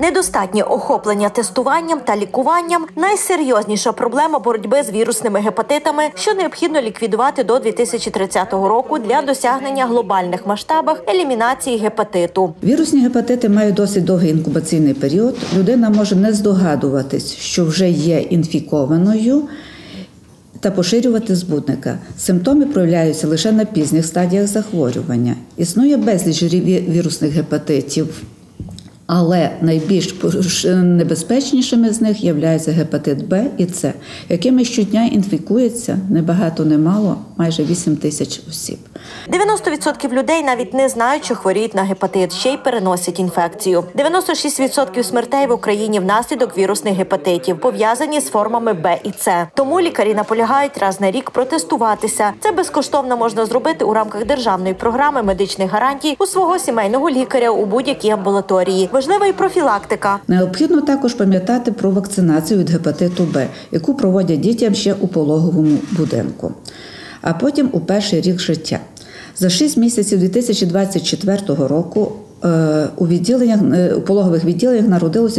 Недостатнє охоплення тестуванням та лікуванням – найсерйозніша проблема боротьби з вірусними гепатитами, що необхідно ліквідувати до 2030 року для досягнення глобальних масштабів елімінації гепатиту. Вірусні гепатити мають досить довгий інкубаційний період. Людина може не здогадуватись, що вже є інфікованою, та поширювати збудника. Симптоми проявляються лише на пізніх стадіях захворювання. Існує безліч вірусних гепатитів, але найбільш небезпечнішими з них являються гепатит Б і С, якими щодня інфікується не багато, не мало, майже 8 тисяч осіб. 90% людей навіть не знають, що хворіють на гепатит, ще й переносять інфекцію. 96% смертей в Україні внаслідок вірусних гепатитів пов'язані з формами Б і С. Тому лікарі наполягають раз на рік протестуватися. Це безкоштовно можна зробити у рамках державної програми медичних гарантій у свого сімейного лікаря у будь-якій амбулаторії. Важлива і профілактика. Необхідно також пам'ятати про вакцинацію від гепатиту Б, яку проводять дітям ще у пологовому будинку, а потім у перший рік життя. За 6 місяців 2024 року у пологових відділеннях народилося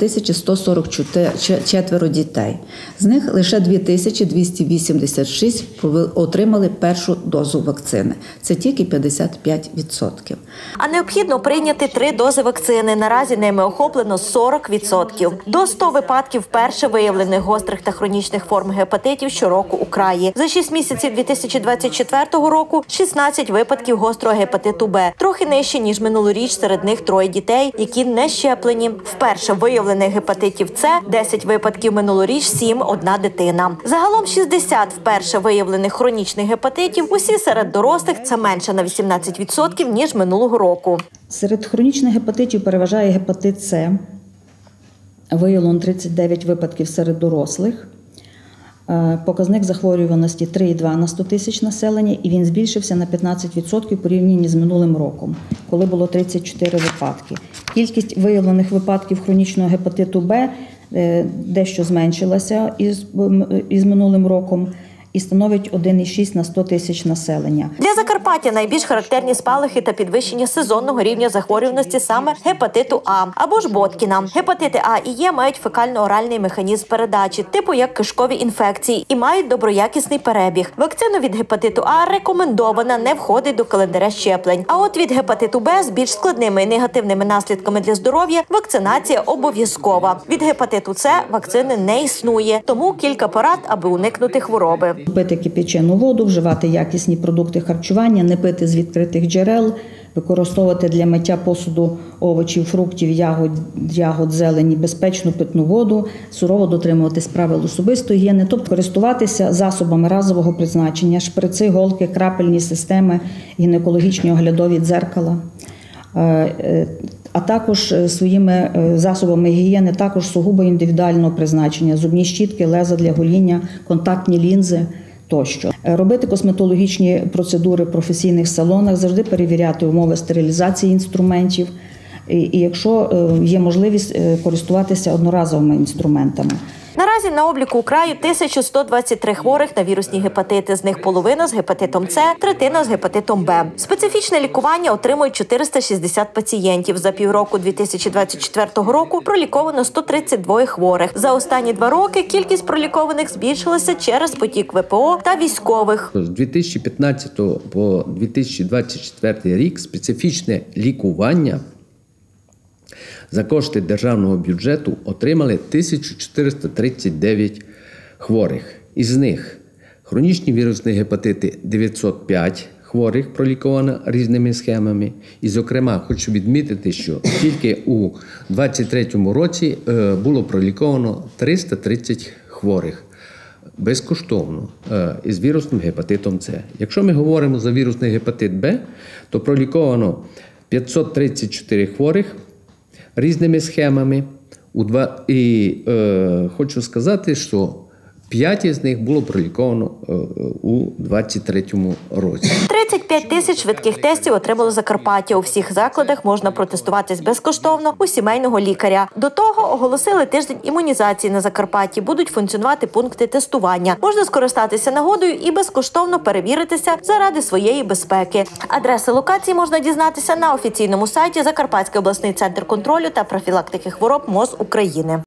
4144 дітей. З них лише 2286 отримали першу дозу вакцини. Це тільки 55%. А необхідно прийняти 3 дози вакцини. Наразі ними охоплено 40%. До 100 випадків вперше виявлених гострих та хронічних форм гепатитів щороку у краї. За 6 місяців 2024 року 16 випадків гострого гепатиту Б. Трохи нижче, ніж минулоріч. Серед них 3 дітей, які не щеплені. Вперше виявлених гепатитів С, 10 випадків минулоріч, 7 – одна дитина. Загалом 60 вперше виявлених хронічних гепатитів, усі серед дорослих, це менше на 18%, ніж минулого року. Серед хронічних гепатитів переважає гепатит С, виявлено 39 випадків серед дорослих. Показник захворюваності 3,2 на 100 тисяч населення, і він збільшився на 15% порівняно з минулим роком, коли було 34 випадки. Кількість виявлених випадків хронічного гепатиту Б дещо зменшилася із минулим роком і становить 1,6 на 100 тисяч населення. Для Закарпаття найбільш характерні спалахи та підвищення сезонного рівня захворюваності саме гепатиту А або ж Боткіна. Гепатити А і Е мають фекально-оральний механізм передачі, типу як кишкові інфекції, і мають доброякісний перебіг. Вакцина від гепатиту А рекомендована, не входить до календаря щеплень. А от від гепатиту Б з більш складними і негативними наслідками для здоров'я вакцинація обов'язкова. Від гепатиту С вакцини не існує, тому кілька порад, аби уникнути хвороби. Пити кип'ячену воду, вживати якісні продукти харчування, не пити з відкритих джерел, використовувати для миття посуду овочів, фруктів, ягод, зелені, безпечну питну воду, сурово дотримуватись правил особистої гігієни, тобто користуватися засобами разового призначення, шприци, голки, крапельні системи, гінекологічні оглядові дзеркала. А також своїми засобами гігієни також сугубо індивідуального призначення, зубні щітки, леза для гоління, контактні лінзи тощо. Робити косметологічні процедури в професійних салонах, завжди перевіряти умови стерилізації інструментів і якщо є можливість, користуватися одноразовими інструментами. Наразі на обліку у краю 1123 хворих на вірусні гепатити, з них половина з гепатитом С, третина з гепатитом Б. Специфічне лікування отримують 460 пацієнтів. За півроку 2024 року проліковано 132 хворих. За останні 2 роки кількість пролікованих збільшилася через потік ВПО та військових. З 2015 по 2024 рік специфічне лікування за кошти державного бюджету отримали 1439 хворих. Із них хронічні вірусні гепатити 905 хворих проліковано різними схемами. І, зокрема, хочу відмітити, що тільки у 2023 році було проліковано 330 хворих безкоштовно із вірусним гепатитом С. Якщо ми говоримо за вірусний гепатит Б, то проліковано 534 хворих різними схемами. І хочу сказати, що 5 з них було проліковано у 2023 році. 35 тисяч швидких тестів отримало Закарпаття. У всіх закладах можна протестуватись безкоштовно у сімейного лікаря. До того оголосили тиждень імунізації на Закарпатті. Будуть функціонувати пункти тестування. Можна скористатися нагодою і безкоштовно перевіритися заради своєї безпеки. Адреси локацій можна дізнатися на офіційному сайті Закарпатський обласний центр контролю та профілактики хвороб МОЗ України.